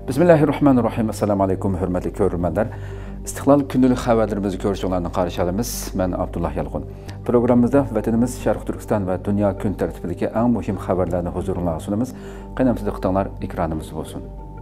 Bismillahirrahmanirrahim. Assalamu alaykum, hürmetli görürmenler. İstiklal günlük haberlerimizi görüşlerine karşı alımız. Ben Abdullah Yalğun. Programımızda vatanımız Şarkı Türkistan ve dünya gün tertibindeki en mühim haberlerini huzuruna sunumuz. Qanamsız ıqtanlar ekranımız olsun.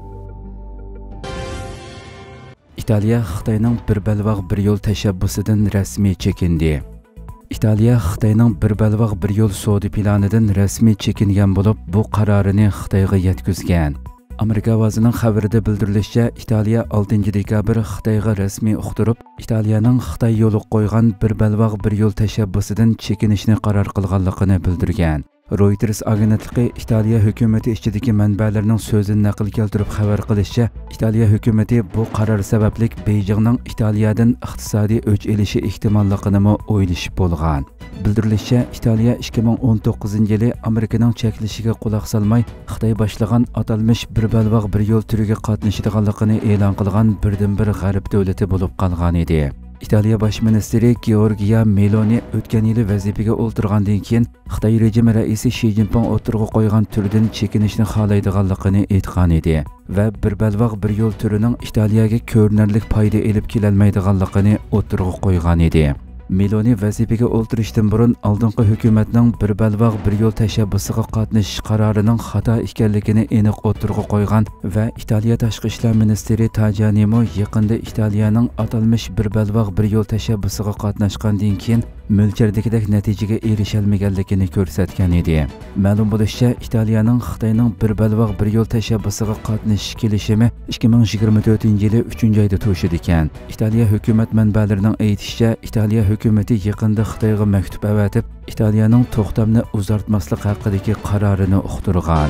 İtaliya Xitoyning bir balvaq bir yo'l tashabbusidan rasmiy chekindi. İtaliya Xitoyning bir balvaq bir yo'l savdo planidan rasmiy chekingan bo'lib, bu qarorini Xitoyga yetkazgan. Amerika ovozining xabarida bildirilishicha, Italiya 6 dekabr Xitoyga rasmiy uqtirib, Italiyaning Xitoy yo'li qo'ygan bir balvaq bir yo'l tashabbusidan chekinishni qaror qilganligini bildirgan. Reuters agentligi Italiya hukumati ichidagi manbalarning so'zini naql keltirib xabar qilishicha, Italiya hukumati bu qaror sababli Beijingning Italiyadan iqtisodiy o'ch elishi ehtimolligini o'ylashib bo'lgan. Bildirilishicha, Italiya 2019-yili Amerikaning cheklishiga quloq solmay, Xitoy boshlagan atalmish bir balvaq bir yo'l turiga qatnashadiganligini e'lon qilgan birdan-bir g'arb davlati bo'lib qolgan edi. İtaliya Baş Ministri Giorgia Meloni o'tgan yili vazifaga o'ltirgandan keyin Xitoy rejimi raisi Xi Jinping o'tirg'i qo'ygan turdan chekinishni xohlaydiganligini aytgan edi va bir balvaq bir yo'l turining Italiyaga ko'rinarli foyda olib kelolmaydiganligini o'tirg'i qo'ygan edi. Meloni vazifaga o'ltirishdan burun oldingi hukumatning bir balvaq bir yo'l tashabbusiga qatnashish qarorining xato ekanligini aniq o'tirg'i qo'ygan va Italiya tashqi ishlar ministri Tajani yaqinda Italiyaning atalmish bir balvaq bir yo'l tashabbusiga qatnashgandan keyin mo'ljaldagidek natijaga erisholmaganligini ko'rsatgan edi. Ma'lum bo'lishicha, Italiyaning Xitoyning bir balvaq bir yo'l tashabbusiga qatnashish kelishimi 2024-yili 3-oyda to'shidi ekan. Italiya hukumat manbalarining aytishicha, Italiya hukumati yaqinda Xitoyga maktub avatib, Italiyaning to'xtamni uzartmaslik haqidagi qarorini uqtirgan.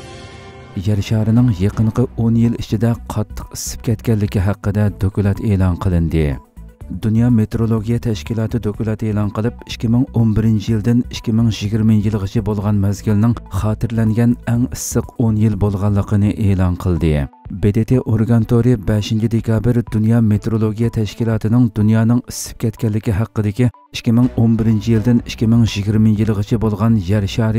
Yer sharining yaqinqi 10 yil ichida qattiq isib ketganligi haqida dokument e'lon qilindi. Dünya Meteorologiya Tashkiloti dokument e'lon qilib, 2011-yildan 2020-yilgacha bo'lgan mezgilning xotirlangan eng issiq 10 yil bo'lganligini e'lon qildi. BDT Organtori 5 dekabr Dünya Meteorologiya Tashkilotining dunyoning isib ketganligi haqidagi 2011-yildan 2020-yilgacha bo'lgan yer shari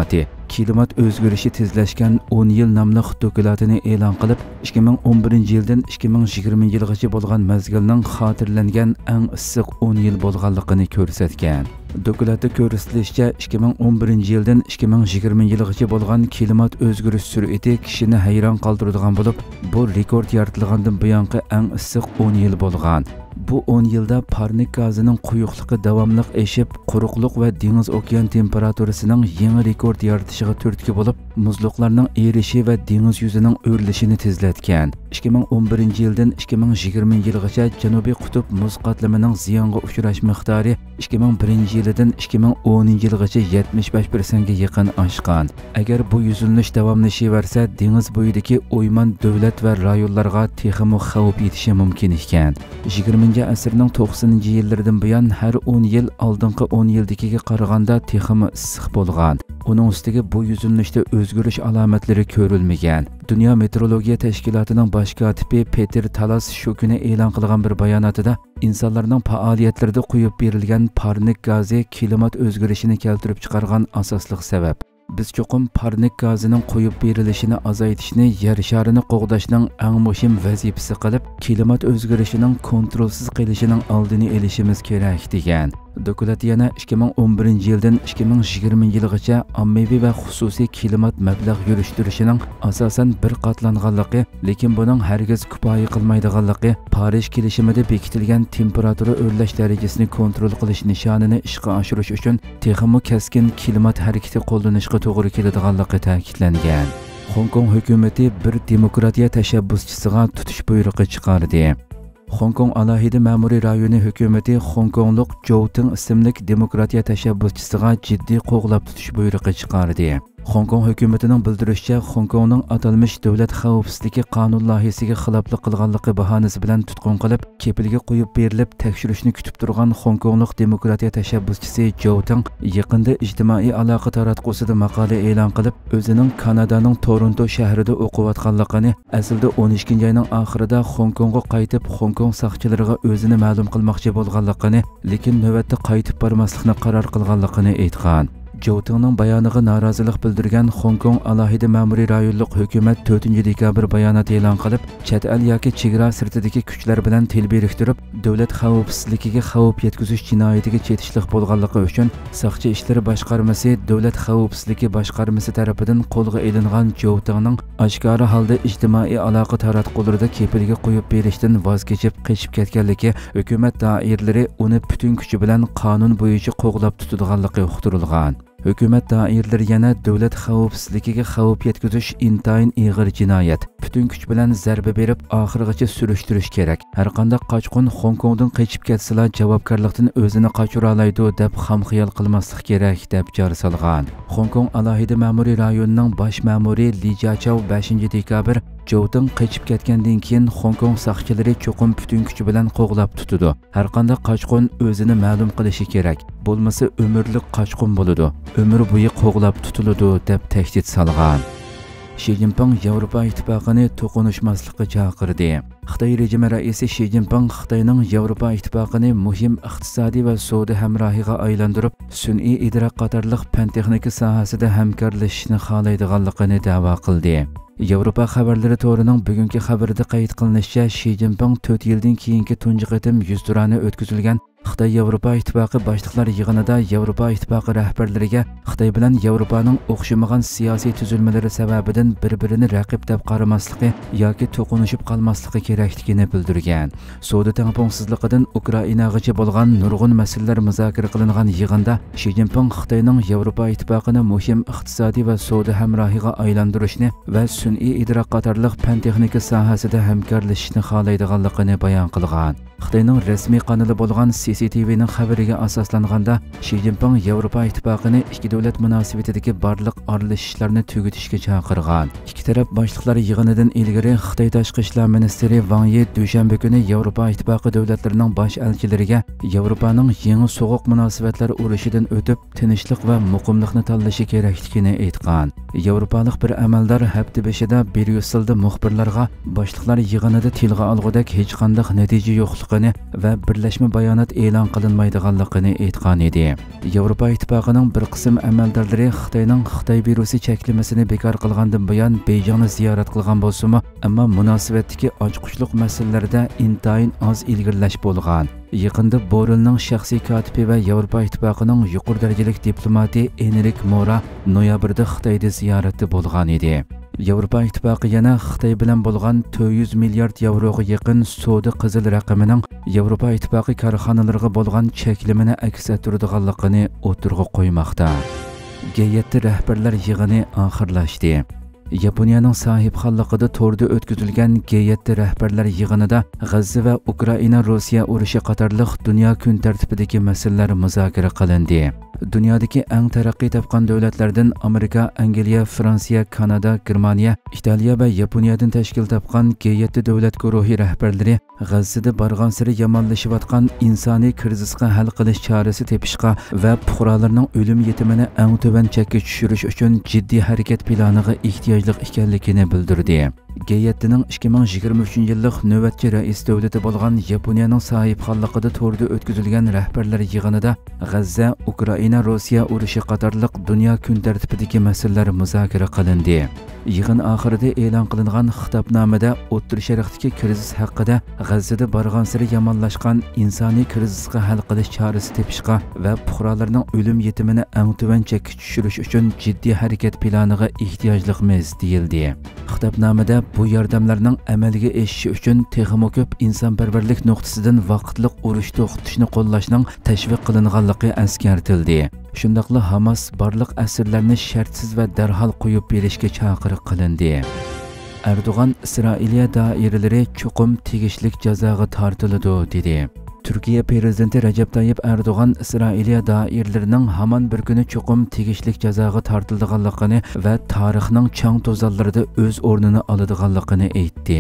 klimat o'zgarishi tezlashgan 10 yil nomli dokumentini e'lon qilib, 2011-yildan 2020-yilgacha bo'lgan mezgilning xotirlangan eng issiq 10 yil bo'lganligini ko'rsatgan. Dokumentda ko'rsatilishicha, 2011-yildan 2020-yilgacha bo'lgan klimat o'zgarish sur'ati kishini hayron qoldiradigan bo'lib, bu rekord yaratilgandan buyongi eng issiq 10 yil bo'lgan. Bu 10 yilda parnik gazining quyuqligi davomli eshib, quruqlik va dengiz okean temperaturasining yangi rekord yaratishiga turtki bo'lib, muzliqlarning erishi va dengiz yuzining o'rilishini tezlatgan. 2011-yildan 2020-yilgacha Janubiy qutb muz qatlamining ziyonga uchrash miqdori 2001-yildan 2010-yilgacha 75% ga yaqin oshgan. Agar bu yuzilinish davomlashaversa, dengiz bo'yidagi o'yman davlat va rayonlarga texmo xavf yetishi mumkin ekan. 20-asrning 90-yillaridan buyon har 10 yil oldingi 10 yildagiga qaraganda texmo issiq bo'lgan. Uning ustiga bu yuzilinishda o'zgarish alomatlari ko'rilmagan. Dünya Meteorologiya Tashkilotining bosh kotibi Peter Talas shu kuni e'lon qilgan bir bayonotida insonlarning faoliyatlarida qo'yib berilgan parnik gazi klimat o'zgarishini keltirib chiqargan asosli sabab. Biz cho'qim parnik gazining qo'yib berilishini azaytishni yer sharini qo'g'dashning eng muhim vazifasi qilib, klimat o'zgarishining kontrolsiz qilishining oldini olishimiz kerak degan. Dokument yana 2011-yildan 2020-yilgacha ommaviy va xususiy klimat mablag' yurishtirishining asosan bir qatlanganligi, lekin buning hargiz kifoya qilmaydiganligi, Parij kelishimida bekitilgan temperatura o'rlash darajasini kontrol qilish nishonini ishga oshirish uchun texmo kaskin klimat harakati qo'llanishga to'g'ri keladiganligi ta'kidlangan. Hong Kong hukumati bir demokratiya tashabbuschisiga tutish buyrug'i chiqardi. Hong Kong alohida ma'muriy rayoni hukumati Hong Konglik Zhou Ting ismli demokratiya tashabbuschisiga jiddiy qo'g'lab tutish buyrug'i chiqardi. Hong Kong hukumatining bildirishicha, Hong Kongning atalmish davlat xavfsizligi qonun loyihasiga xiloflik qilganligi bahonasi bilan tutqun qilib, kepilga qo'yib berilib, tekshirishni kutib turgan Hong Konglik demokratiya tashabbuschisi Zhou Ting yaqinda ijtimoiy aloqa taratqusida maqola e'lon qilib, o'zining Kanadaning Toronto shahrida o'qiyotganligini, aslida 12-oyning oxirida Hong Kongga qaytib, Hong Kong soqchilariga o'zini ma'lum qilmoqchi bo'lganligini, lekin navbatda qaytib bormaslikni qaror qilganligini aytgan. Zhou Tengning bayoniga norozilik bildirgan Hong Kong alohida ma'muriy rayonlik hukumat 4 dekabr bayonot e'lon qilib, chet el yoki chegara sirtidagi kuchlar bilan til biriktirib, davlat xavfsizligiga xavf yetkazish jinoyatiga chetishlik bo'lganligi uchun Saqchi ishlar boshqarmasi davlat xavfsizligi boshqarmasi tomonidan qo'lga olingan Zhou Tengning oshkora holda ijtimoiy aloqa taratqularida kepilga qo'yib berishdan voz kechib qochib ketganligi, hukumat doiralari uni butun kuchi bilan qonun bo'yicha qo'g'lab tutadiganligi uqtirilgan. Hukumat doiralari yana davlat xavfsizligiga xavf yetkazish intayin og'ir jinoyat, butun kuch bilan zarba berib oxirigacha surishtirish kerak. Har qanday qochqin Hong Kongdan qochib ketsalar javobgarlikdan o'zini qochira oladi deb ham xiyol qilmaslik kerak deb jar solgan. Hong Kong alohida ma'muriy rayonining bosh ma'muri Li Jiachao 5 dekabr Zhou Teng qochib ketgandan keyin Hong Kong saqchilari cho'qim butun kuchi bilan qo'g'lab tutadi. Har qanday qochqin o'zini ma'lum qilishi kerak. Bo'lmasa umrlik qochqin bo'ladi. Ömür bo'yi qo'g'lab tutiladi deb tahdid solgan. Xi Jinping Yevropa ittifoqini to'qinishmaslikka chaqirdi. Xitoy rejimi raisi Xi Jinping Xitoyning Yevropa ittifoqini muhim iqtisodiy va savdo hamrohiga aylantirib, sun'iy idrok qatorliq fan texnika sohasida hamkorlashishni xohlaydiganligini da'vo qildi. Yevropa xabarlari to'rining bugungi xabarida qayd qilinishicha, Xi Jinping 4 yildan keyingi tunji qatim yuzturani o'tkazilgan Xitoy Yevropa ittifoqi boshliqlar yig'inida Yevropa ittifoqi rahbarlariga Xitoy bilan Yevropaning o'xshamagan siyosiy tuzilmalari sababidan bir-birini raqib deb qaramasligi yoki to'qinishib qolmasligi kerakligini bildirgan. Savdo tengpungsizligidan Ukrainagacha bo'lgan nurg'un masalalar muzokara qilingan yig'inda Xi Jinping Xitoyning Yevropa ittifoqini muhim iqtisodiy va savdo hamrohiga aylantirishni va sun'iy idrok qatorliq fan texnika sohasida hamkorlashishni xohlaydiganligini bayon qilgan. Xitoyning rasmiy kanali bo'lgan CCTV'ning xabariga asoslanganda Xi Jinping Yevropa ittifoqini ikki davlat munosabatidagi barliq aralashishlarni tugatishga chaqirgan. Ikki taraf boshliqlari yig'inidan ilgari Xitoy tashqi ishlar ministri Wang Yi dushanba kuni Yevropa ittifoqi davlatlarining bosh elchilariga Yevropaning yangi so'g'uq munosabatlar urushidan o'tib tinchlik va muqimlikni tanlashi kerakligini aytgan. Yevropalik bir amaldor hafta beshida Bryusselda muxbirlarga boshliqlar yig'inida tilga olgudek hech qanday natija yo'qligini va birlashma bayonot e'lon qilinmaydiganligini aytgan edi. Yevropa ittifoqining bir qism amaldorlari Xitoyning Xitoy virusi cheklamasini bekor qilgandan buyon Beijingni ziyorat qilgan bo'lsa-mu, ammo munosabatdagi ochquchlik masalalarida intayin oz ilgirlash bo'lgan. Yaqinda Borelning shaxsiy kotibi va Yevropa ittifoqining yuqori darajali diplomati Enrik Mora noyabrda Xitoyda ziyoratda bo'lgan edi. Yevropa ittifoqi yana Xitoy bilan bo'lgan 400 milliard yevroga yaqin savdo qizil raqamining Yevropa ittifoqi korxonalariga bo'lgan cheklimini aks ettiradiganligini o'tirg'a qo'ymoqda. G7 rahbarlar yig'ini oxirlashdi. Yaponiyaning sahibxonligida to'rda o'tkazilgan G7 rahbarlar yig'inida G'azza va Ukraina Rossiya urushi qatorliq dunyo kun tartibidagi masalalar muzokara qilindi. Dunyodagi eng taraqqiy topgan davlatlardan Amerika, Angliya, Fransiya, Kanada, Germaniya, Italiya va Yaponiyadan tashkil topgan G7 davlat guruhi rahbarlari G'azzada borgan sari yomonlashayotgan insoniy krizisga hal qilish chorasi tepishga va fuqarolarning o'lim yetimini eng tuban chekka tushirish uchun jiddiy harakat planiga ehtiyojli ekanligini bildirdi. G7ning 2023-yillik navbatchi rais davlati bo'lgan Yaponiyaning sahibxonligida to'rda o'tkazilgan rahbarlar yig'inida G'azza, Ukraina, Rossiya urushi qatorliq dunyo kun tartibidagi masalalar muzokara qilindi. Yig'in oxirida e'lon qilingan xitobnomada O'rta Sharqdagi krizis haqida, G'azzada borgan sari yomonlashgan insoniy krizisga hal qilish chorasi tepishga va fuqarolarning o'lim yetimini eng tuban chekka tushirish uchun jiddiy harakat planiga ehtiyojlimiz deyildi. Xitobnomada bu yordamlarning amalga oshishi uchun texmo ko'p insonparvarlik nuqtasidan vaqtliq urush to'xtatishni qo'llashning tashviq qilinganligi eskartildi. Shundaqla Hamas barliq asirlarni shartsiz va darhol qo'yib berishga chaqiriq qilindi. Erdo'g'an Isroiliya doiralari cho'qim tegishlik jazoga tortiladi dedi. Turkiya prezidenti Recep Tayyip Erdo'g'an Isroiliya doiralarining hamon bir kuni cho'qim tegishlik jazoga tortilganligini va tarixning chang to'zonlarida o'z o'rnini oladiganligini aytdi.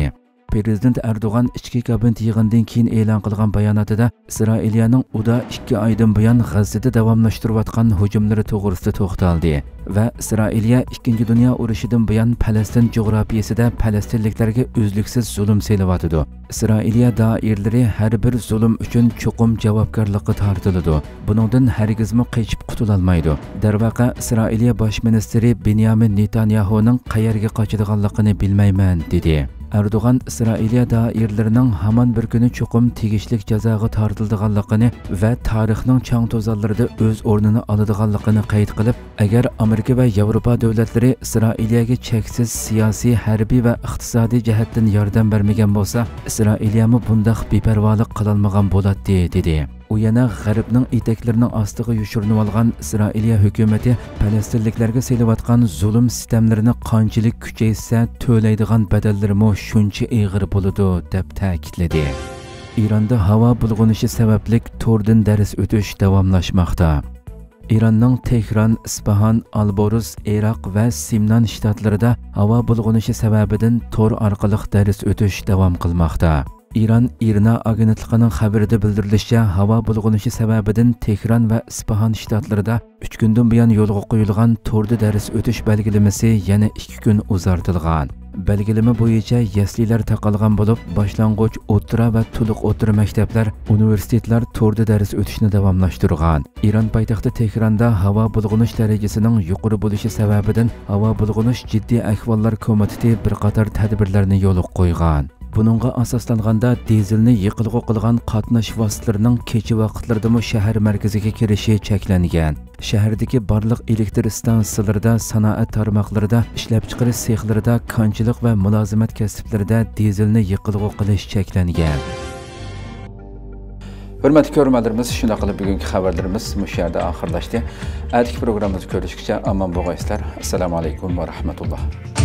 Prezident Erdoğan ichki kabinet yig'inidan keyin e'lon qilgan bayonotida Isroiliyaning uda 2 oydan buyon G'azzada davomlashtirayotgan hujumlari to'g'risida to'xtaldi va Isroiliya 2 dunyo urushidan buyon Falastin jo'grafiyasida falastinliklarga uzluksiz zulm selyapti. Isroiliya doiralari har bir zulm uchun chuqur javobgarlikka tortiladi. Buningdan hargizmi qochib qutula olmaydi. Darvaqa Isroiliya bosh ministri Benyamin Netanyahuning qayerga qochadiganligini bilmayman dedi. Erdoğan Isroiliya doiralarining hamon bir kuni chuqur tegishli jazoga tortilganligini va tarixning chang to'zonlarida o'z o'rnini oladiganligini qayd qilib, agar Amerika va Yevropa davlatlari Isroiliyaga cheksiz siyosiy, harbiy va iqtisodiy jihatdan yordam bermagan bo'lsa, Isroiliyami bundaq beparvolik qilolmagan bo'ladi dedi. U yana G'arbning etaklarining ostiga yushirinib olgan Isroiliya hukumati falastinliklarga selayotgan zulm sistemlarini qanchalik kuchaysa to'laydigan badallarimi shuncha og'ir bo'ladi deb ta'kidladi. Eronda havo bulg'unishi sababli to'rdan dars o'tish davomlashmoqda. Eronning Tehron, Isfahan, Alboruz, Iroq va Simnan shtatlarida havo bulg'unishi sababidan to'r orqali dars o'tish davom qilmoqda. İran IRNA agentligining xabarida bildirilishicha, havo bulg'unishi sababidan Tehron va Isfahan shtatlarida 3 kundan buyon yo'lga qo'yilgan to'rda dars o'tish belgilamasi yana 2 kun uzartilgan. Belgilama bo'yicha yaslilar taqalgan bo'lib, boshlang'ich, o'rta va to'liq o'rta maktablar, universitetlar to'rda dars o'tishni davomlashtirgan. Eron poytaxti Tehronda havo bulg'unish darajasining yuqori bo'lishi sababidan havo bulg'unish jiddiy ahvollar komiteti bir qator tadbirlarni yo'lga qo'ygan. Buningga asoslanganda dizelni yiqilg'i qilgan qatnash vositalarining kecha vaqtlardami shahar markaziga kirishi cheklangan. Shahardagi barliq elektr stansiyalarida, sanoat tarmoqlarida, ishlab chiqarish sexlarida, konchilik va mulozimat kasblarida dizelni yiqilg'i qilish cheklangan. Hurmatli ko'ruvchilarimiz, shunday qilib bugungi xabarlarimiz bu yerda oxirlashdi. Atigi programmamizni ko'rishgacha omon bo'linglar. Assalomu alaykum va rahmatulloh.